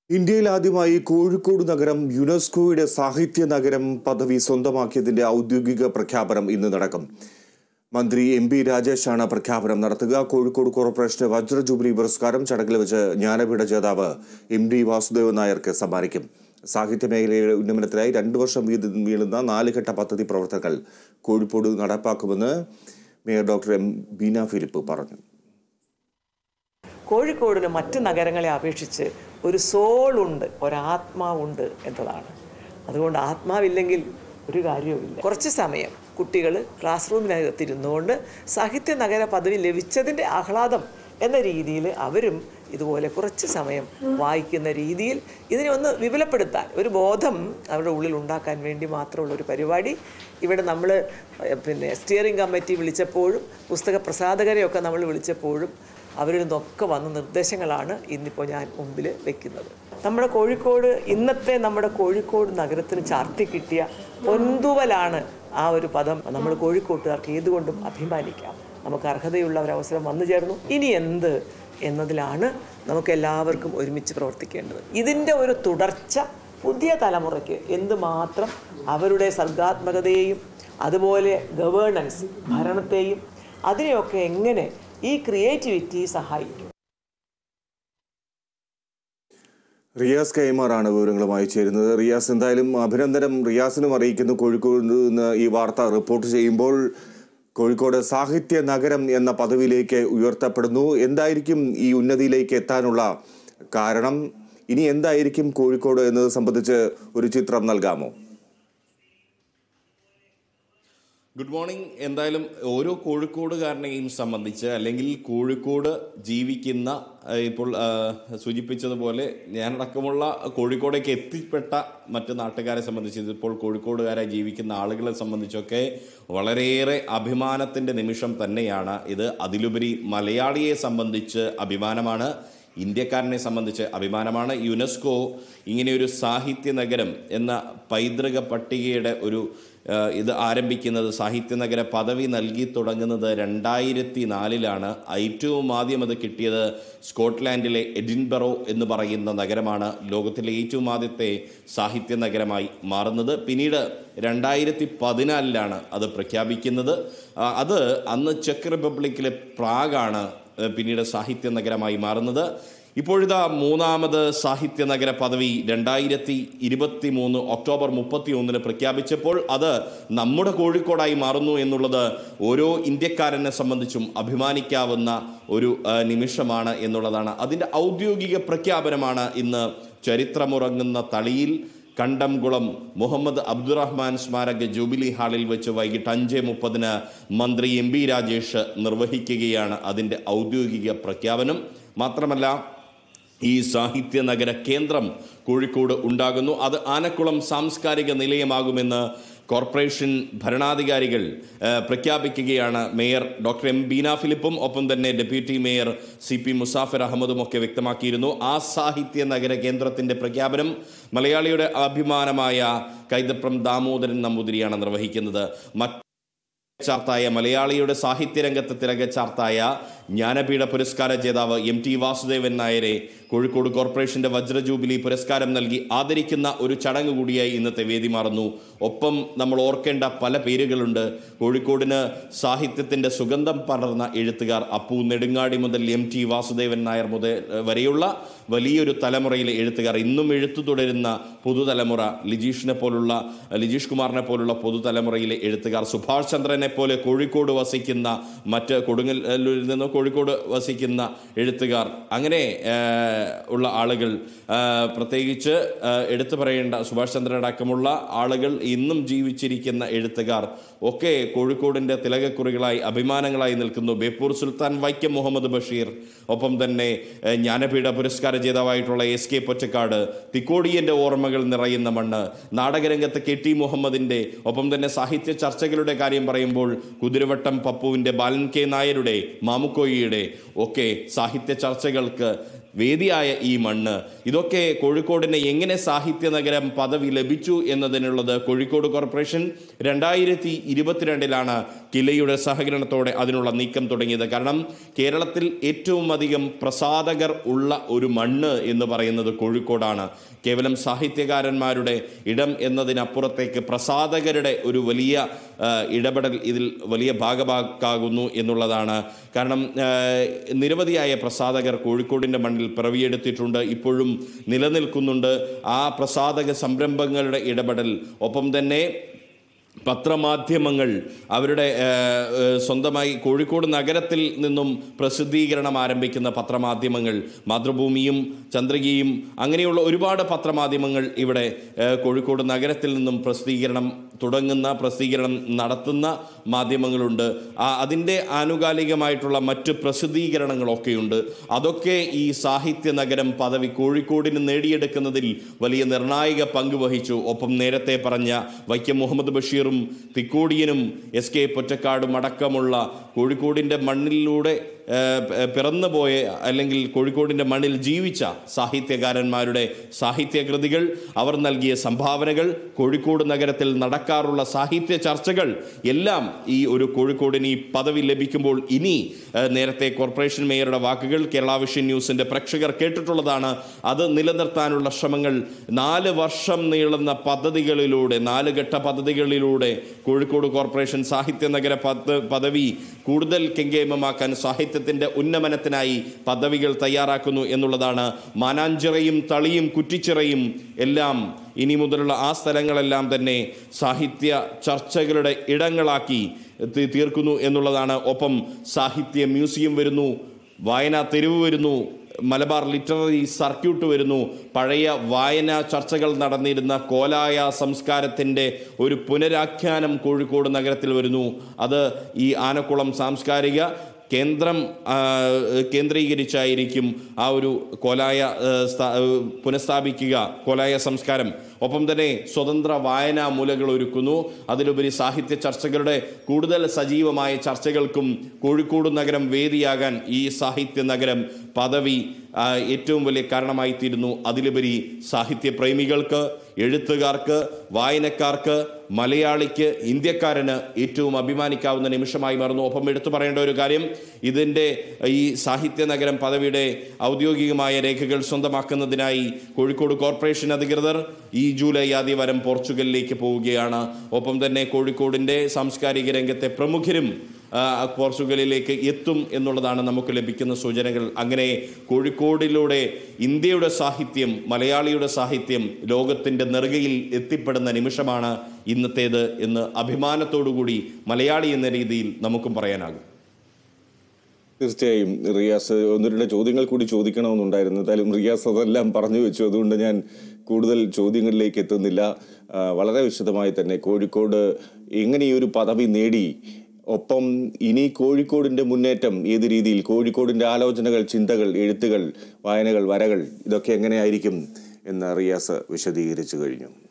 ഇന്ത്യയിൽ ആദ്യമായി കോഴിക്കോട് നഗരം യുനെസ്കോയുടെ സാഹിത്യ നഗരം പദവി സ്വന്തമാക്കിയതിന്റെ ഔദ്യോഗിക പ്രഖ്യാപനം ഇന്ന് നടക്കും. മന്ത്രി എം.പി. രാജേഷാണ് പ്രഖ്യാപനം നടത്തുക. കോഴിക്കോട് കോർപ്പറേഷന് വജ്ര ജൂബിലി പുരസ്കാരം ചടങ്ങിൽ വെച്ച് ജ്ഞാനപീഠ ജേതാവ് എം.ഡി. വാസുദേവൻ നായർക്ക് സമ്മാനിക്കും. സാഹിത്യ മേഖലയുടെ ഉന്നമനത്തിനായി 2 വർഷം വീഴുന്ന 4 ഘട്ട പദ്ധതി പ്രവർത്തനങ്ങൾ കോഴിക്കോട് നടപ്പാക്കുമെന്ന് mayor doctor M. Beena Philip പറഞ്ഞു. കോഴിക്കോടിന് മറ്റ് നഗരങ്ങളെ അപേക്ഷിച്ച് ഒരു സോളുണ്ട്, ഒരാത്മാവുണ്ട് എന്നതാണ്. അതുകൊണ്ട് ആത്മാവില്ലെങ്കിൽ ഒരു കാര്യവുമില്ല. കുറച്ച് സമയം കുട്ടികൾ ക്ലാസ് റൂമിനകത്തിരുന്നുകൊണ്ട് സാഹിത്യ നഗര പദവി ലഭിച്ചതിൻ്റെ ആഹ്ലാദം എന്ന രീതിയിൽ അവരും ഇതുപോലെ കുറച്ച് സമയം വായിക്കുന്ന രീതിയിൽ ഇതിനെ ഒന്ന് വിപുലപ്പെടുത്താൻ, ഒരു ബോധം അവരുടെ ഉള്ളിൽ ഉണ്ടാക്കാൻ വേണ്ടി മാത്രമുള്ള ഒരു പരിപാടി ഇവിടെ നമ്മൾ സ്റ്റിയറിംഗ് കമ്മിറ്റി വിളിച്ചപ്പോഴും പുസ്തക പ്രസാധകരെയൊക്കെ നമ്മൾ വിളിച്ചപ്പോഴും അവരിൽ നിന്നൊക്കെ വന്ന നിർദ്ദേശങ്ങളാണ് ഇന്നിപ്പോൾ ഞാൻ മുമ്പിൽ വയ്ക്കുന്നത്. നമ്മുടെ കോഴിക്കോട്, ഇന്നത്തെ നമ്മുടെ കോഴിക്കോട് നഗരത്തിന് ചാർത്തി കിട്ടിയ പൊന്തൂവലാണ് ആ ഒരു പദം. നമ്മൾ കോഴിക്കോട്ടുകാർക്ക് ഏതുകൊണ്ടും അഭിമാനിക്കാം. നമുക്ക് അർഹതയുള്ള ഒരവസരം വന്നു ചേർന്നു. ഇനി എന്ത് എന്നതിലാണ് നമുക്ക് എല്ലാവർക്കും ഒരുമിച്ച് പ്രവർത്തിക്കേണ്ടത്. ഇതിൻ്റെ ഒരു തുടർച്ച പുതിയ തലമുറയ്ക്ക് എന്തുമാത്രം അവരുടെ സർഗാത്മകതയെയും അതുപോലെ ഗവേണൻസ്, ഭരണത്തെയും അതിനെയൊക്കെ എങ്ങനെ ഈ ക്രിയേറ്റിവിറ്റി സഹായിക്കും. റിയാസ് കൈമാറാണ് വിവരങ്ങളുമായി ചേരുന്നത്. റിയാസ്, എന്തായാലും അഭിനന്ദനം റിയാസിനും അറിയിക്കുന്നു. കോഴിക്കോട് നിന്ന് ഈ വാർത്ത റിപ്പോർട്ട് ചെയ്യുമ്പോൾ കോഴിക്കോട് സാഹിത്യ നഗരം എന്ന പദവിയിലേക്ക് ഉയർത്തപ്പെടുന്നു. എന്തായിരിക്കും ഈ ഉന്നതിയിലേക്ക് എത്താനുള്ള കാരണം? ഇനി എന്തായിരിക്കും കോഴിക്കോട് എന്നത് സംബന്ധിച്ച് ഒരു ചിത്രം നൽകാമോ? Good morning. എന്തായാലും ഓരോ കോഴിക്കോടുകാരനെയും സംബന്ധിച്ച്, അല്ലെങ്കിൽ കോഴിക്കോട് ജീവിക്കുന്ന, ഇപ്പോൾ സൂചിപ്പിച്ചതുപോലെ ഞാനടക്കമുള്ള കോഴിക്കോടേക്ക് എത്തിപ്പെട്ട മറ്റ് നാട്ടുകാരെ സംബന്ധിച്ച്, ഇപ്പോൾ കോഴിക്കോടുകാരായി ജീവിക്കുന്ന ആളുകളെ സംബന്ധിച്ചൊക്കെ വളരെയേറെ അഭിമാനത്തിൻ്റെ നിമിഷം തന്നെയാണ് ഇത്. അതിലുപരി മലയാളിയെ സംബന്ധിച്ച് അഭിമാനമാണ്, ഇന്ത്യക്കാരനെ സംബന്ധിച്ച് അഭിമാനമാണ്. യുനെസ്കോ ഇങ്ങനെയൊരു സാഹിത്യ നഗരം എന്ന പൈതൃക പട്ടികയുടെ ഇത് ആരംഭിക്കുന്നത്, സാഹിത്യ നഗര പദവി നൽകി തുടങ്ങുന്നത് 2004 ഏറ്റവും ആദ്യം അത് കിട്ടിയത് സ്കോട്ട്ലാൻഡിലെ എഡിൻബറോ എന്ന് പറയുന്ന നഗരമാണ് ലോകത്തിലെ ഏറ്റവും ആദ്യത്തെ സാഹിത്യ നഗരമായി മാറുന്നത്. പിന്നീട് 2014 അത് പ്രഖ്യാപിക്കുന്നത്. അത് അന്ന് ചെക്ക് റിപ്പബ്ലിക്കിലെ പ്രാഗാണ് പിന്നീട് സാഹിത്യ നഗരമായി മാറുന്നത്. ഇപ്പോഴിതാ 3ാമത് സാഹിത്യ നഗര പദവി 2023 ഒക്ടോബർ 31 പ്രഖ്യാപിച്ചപ്പോൾ അത് നമ്മുടെ കോഴിക്കോടായി മാറുന്നു എന്നുള്ളത് ഓരോ ഇന്ത്യക്കാരനെ സംബന്ധിച്ചും അഭിമാനിക്കാവുന്ന ഒരു നിമിഷമാണ് എന്നുള്ളതാണ്. അതിൻ്റെ ഔദ്യോഗിക പ്രഖ്യാപനമാണ് ഇന്ന് ചരിത്രമുറങ്ങുന്ന തളിയിൽ കണ്ടംകുളം മുഹമ്മദ് അബ്ദുറഹ്മാൻ സ്മാരക ജൂബിലി ഹാളിൽ വെച്ച് വൈകിട്ട് 5:30 മന്ത്രി എം.പി. രാജേഷ് നിർവഹിക്കുകയാണ് അതിൻ്റെ ഔദ്യോഗിക പ്രഖ്യാപനം. മാത്രമല്ല, ഈ സാഹിത്യ നഗര കേന്ദ്രം കോഴിക്കോട് ഉണ്ടാകുന്നു. അത് ആനക്കുളം സാംസ്കാരിക നിലയമാകുമെന്ന് കോർപ്പറേഷൻ ഭരണാധികാരികൾ പ്രഖ്യാപിക്കുകയാണ്. Mayor doctor M. ബീന ഫിലിപ്പും ഒപ്പം തന്നെ ഡെപ്യൂട്ടി മേയർ CP മുസാഫിർ അഹമ്മദും ഒക്കെ വ്യക്തമാക്കിയിരുന്നു. ആ സാഹിത്യ നഗര കേന്ദ്രത്തിൻ്റെ പ്രഖ്യാപനം മലയാളിയുടെ അഭിമാനമായ കൈതപ്രം ദാമോദരൻ നമ്പൂതിരിയാണ് നിർവഹിക്കുന്നത്. ചാർത്തായ മലയാളിയുടെ സാഹിത്യരംഗത്ത് തിലകച്ചാർത്തായ ജ്ഞാനപീഠ പുരസ്കാര ജേതാവ് M.T. വാസുദേവൻ നായരെ കോഴിക്കോട് കോർപ്പറേഷന്റെ വജ്ര ജൂബിലി പുരസ്കാരം നൽകി ആദരിക്കുന്ന ഒരു ചടങ്ങ് കൂടിയായി ഇന്നത്തെ വേദി മാറുന്നു. ഒപ്പം നമ്മൾ ഓർക്കേണ്ട പല പേരുകളുണ്ട്. കോഴിക്കോടിന് സാഹിത്യത്തിൻ്റെ സുഗന്ധം പടർന്ന എഴുത്തുകാർ അപ്പു നെടുങ്ങാടി മുതൽ M.T. വാസുദേവൻ നായർ മുതൽ വരെയുള്ള വലിയൊരു തലമുറയിലെ എഴുത്തുകാർ, ഇന്നും എഴുത്തു തുടരുന്ന പുതുതലമുറ, ലിജീഷ് കുമാറിനെ പോലുള്ള പുതുതലമുറയിലെ എഴുത്തുകാർ, സുഭാഷ് ചന്ദ്രനെ പോലെ കോഴിക്കോട് വസിക്കുന്ന, മറ്റ് കൊടുങ്ങല്ലൂരിൽ നിന്ന് കോഴിക്കോട് വസിക്കുന്ന എഴുത്തുകാർ, അങ്ങനെ ഉള്ള ആളുകൾ, പ്രത്യേകിച്ച് എടുത്തു പറയേണ്ട സുഭാഷ് ചന്ദ്രനടക്കമുള്ള ആളുകൾ, ഇന്നും ജീവിച്ചിരിക്കുന്ന എഴുത്തുകാർ ഒക്കെ കോഴിക്കോടിൻ്റെ തിലകക്കുറികളായി അഭിമാനങ്ങളായി നിൽക്കുന്നു. ബേപ്പൂർ സുൽത്താൻ വൈക്കം മുഹമ്മദ് ബഷീർ, ഒപ്പം തന്നെ ജ്ഞാനപീഠ പുരസ്കാര ജേതാവായിട്ടുള്ള S.K. പൊറ്റക്കാട്, തിക്കോടിയൻ്റെ ഓർമ്മകൾ നിറയുന്ന മണ്ണ്, നാടകരംഗത്ത് KT മുഹമ്മദിൻ്റെ, ഒപ്പം തന്നെ സാഹിത്യ ചർച്ചകളുടെ കാര്യം പറയുമ്പോൾ കുതിരവട്ടം പപ്പുവിൻ്റെ, ബാലൻ K. നായരുടെ, മാമുക്കോയിയുടെ ഒക്കെ സാഹിത്യ ചർച്ചകൾക്ക് വേദിയായ ഈ മണ്ണ്, ഇതൊക്കെ കോഴിക്കോടിന് എങ്ങനെ സാഹിത്യ നഗരം പദവി ലഭിച്ചു എന്നതിനുള്ളത് കോഴിക്കോട് കോർപ്പറേഷൻ 2022 കിലയുടെ സഹകരണത്തോടെ അതിനുള്ള നീക്കം തുടങ്ങിയത്. കാരണം കേരളത്തിൽ ഏറ്റവും അധികം പ്രസാധകർ ഉള്ള ഒരു മണ്ണ് എന്ന് പറയുന്നത് കോഴിക്കോടാണ്. കേവലം സാഹിത്യകാരന്മാരുടെ ഇടം എന്നതിനപ്പുറത്തേക്ക് പ്രസാധകരുടെ ഒരു വലിയ ഇടപെടൽ ഇതിൽ വലിയ ഭാഗമാക്കാകുന്നു എന്നുള്ളതാണ്. കാരണം നിരവധിയായ പ്രസാധകർ കോഴിക്കോടിൻ്റെ മണ്ണിൽ പിറവിയെടുത്തിട്ടുണ്ട്, ഇപ്പോഴും നിലനിൽക്കുന്നുണ്ട്. ആ പ്രസാധക സംരംഭങ്ങളുടെ ഇടപെടൽ, ഒപ്പം തന്നെ പത്രമാധ്യമങ്ങൾ അവരുടെ സ്വന്തമായി കോഴിക്കോട് നഗരത്തിൽ നിന്നും പ്രസിദ്ധീകരണം ആരംഭിക്കുന്ന പത്രമാധ്യമങ്ങൾ, മാതൃഭൂമിയും ചന്ദ്രികയും അങ്ങനെയുള്ള ഒരുപാട് പത്രമാധ്യമങ്ങൾ ഇവിടെ കോഴിക്കോട് നഗരത്തിൽ നിന്നും പ്രസിദ്ധീകരണം നടത്തുന്ന മാധ്യമങ്ങളുണ്ട്. അതിൻ്റെ ആനുകാലികമായിട്ടുള്ള മറ്റ് പ്രസിദ്ധീകരണങ്ങളൊക്കെയുണ്ട്. അതൊക്കെ ഈ സാഹിത്യ നഗരം പദവി കോഴിക്കോടിന് നേടിയെടുക്കുന്നതിൽ വലിയ നിർണായക പങ്ക് വഹിച്ചു. ഒപ്പം നേരത്തെ പറഞ്ഞ വൈക്കം മുഹമ്മദ് ബഷീറും തിക്കോടിയനും എസ് കെ പൊറ്റക്കാടും അടക്കമുള്ള കോഴിക്കോടിൻ്റെ മണ്ണിലൂടെ പിറന്നുപോയ അല്ലെങ്കിൽ കോഴിക്കോടിൻ്റെ മണ്ണിൽ ജീവിച്ച സാഹിത്യകാരന്മാരുടെ സാഹിത്യകൃതികൾ, അവർ നൽകിയ സംഭാവനകൾ, കോഴിക്കോട് നഗരത്തിൽ നടക്കാറുള്ള സാഹിത്യ ചർച്ചകൾ എല്ലാം ഈ ഒരു കോഴിക്കോടിന് ഈ പദവി ലഭിക്കുമ്പോൾ ഇനി നേരത്തെ കോർപ്പറേഷൻ മേയറുടെ വാക്കുകൾ കേരള വിഷൻ ന്യൂസിൻ്റെ പ്രേക്ഷകർ കേട്ടിട്ടുള്ളതാണ്. അത് നിലനിർത്താനുള്ള ശ്രമങ്ങൾ 4 വർഷം നീളുന്ന പദ്ധതികളിലൂടെ, 4 ഘട്ട പദ്ധതികളിലൂടെ കോഴിക്കോട് കോർപ്പറേഷൻ സാഹിത്യ നഗര പദവി കൂടുതൽ കെങ്കേമമാക്കാൻ, സാഹിത്യത്തിൻ്റെ ഉന്നമനത്തിനായി പദവികൾ തയ്യാറാക്കുന്നു എന്നുള്ളതാണ്. മാനാഞ്ചിറയും തളിയും കുറ്റിച്ചിറയും എല്ലാം ഇനി മുതലുള്ള ആ സ്ഥലങ്ങളെല്ലാം തന്നെ സാഹിത്യ ചർച്ചകളുടെ ഇടങ്ങളാക്കി തീർക്കുന്നു എന്നുള്ളതാണ്. ഒപ്പം സാഹിത്യ മ്യൂസിയം വരുന്നു, വായനാ തെരുവ് വരുന്നു, മലബാർ ലിറ്റററി സർക്യൂട്ട് വരുന്നു, പഴയ വായനാ ചർച്ചകൾ നടന്നിരുന്ന കോലായ സംസ്കാരത്തിൻ്റെ ഒരു പുനരാഖ്യാനം കോഴിക്കോട് നഗരത്തിൽ വരുന്നു. അത് ഈ ആനക്കുളം സാംസ്കാരിക കേന്ദ്രം കേന്ദ്രീകരിച്ചായിരിക്കും ആ ഒരു കോലായ പുനഃസ്ഥാപിക്കുക, കോലായ സംസ്കാരം. ഒപ്പം തന്നെ സ്വതന്ത്ര വായനാ മൂലകൾ ഒരുക്കുന്നു. അതിലുപരി സാഹിത്യ ചർച്ചകളുടെ കൂടുതൽ സജീവമായ ചർച്ചകൾക്കും കോഴിക്കോട് നഗരം വേദിയാകാൻ ഈ സാഹിത്യ നഗരം പദവി ഏറ്റവും വലിയ കാരണമായി തീരുന്നു. അതിലുപരി സാഹിത്യപ്രേമികൾക്ക്, എഴുത്തുകാർക്ക്, വായനക്കാർക്ക്, മലയാളിക്ക്, ഇന്ത്യക്കാരന് ഏറ്റവും അഭിമാനിക്കാവുന്ന നിമിഷമായി മാറുന്നു. ഒപ്പം എടുത്തു പറയേണ്ട ഒരു കാര്യം, ഇതിൻ്റെ ഈ സാഹിത്യ നഗരം പദവിയുടെ ഔദ്യോഗികമായ രേഖകൾ സ്വന്തമാക്കുന്നതിനായി കോഴിക്കോട് കോർപ്പറേഷൻ അധികൃതർ ഈ ജൂലൈ ആദ്യവാരം പോർച്ചുഗലിലേക്ക് പോവുകയാണ്. ഒപ്പം തന്നെ കോഴിക്കോടിൻ്റെ സാംസ്കാരിക രംഗത്തെ പ്രമുഖരും പോർച്ചുഗലിലേക്ക് എത്തും എന്നുള്ളതാണ് നമുക്ക് ലഭിക്കുന്ന സൂചനകൾ. അങ്ങനെ കോഴിക്കോടിലൂടെ ഇന്ത്യയുടെ സാഹിത്യം, മലയാളിയുടെ സാഹിത്യം ലോകത്തിൻ്റെ നെറുകയിൽ എത്തിപ്പെടുന്ന നിമിഷമാണ് ഇന്നത്തേത് എന്ന് അഭിമാനത്തോടുകൂടി മലയാളി എന്ന രീതിയിൽ നമുക്കും പറയാനാകും. തീർച്ചയായും റിയാസ്, 1-2 ചോദ്യങ്ങൾ കൂടി ചോദിക്കണമെന്നുണ്ടായിരുന്നു. എന്തായാലും റിയാസ് അതെല്ലാം പറഞ്ഞു വെച്ചു, അതുകൊണ്ട് ഞാൻ കൂടുതൽ ചോദ്യങ്ങളിലേക്ക് എത്തുന്നില്ല. വളരെ വിശദമായി തന്നെ കോഴിക്കോട് എങ്ങനെ ഈ ഒരു പദവി നേടി, ഒപ്പം ഇനി കോഴിക്കോടിൻ്റെ മുന്നേറ്റം ഏത് രീതിയിൽ, കോഴിക്കോടിൻ്റെ ആലോചനകൾ, ചിന്തകൾ, എഴുത്തുകൾ, വായനകൾ, വരകൾ, ഇതൊക്കെ എങ്ങനെയായിരിക്കും എന്ന് റിയാസ് വിശദീകരിച്ചു കഴിഞ്ഞു.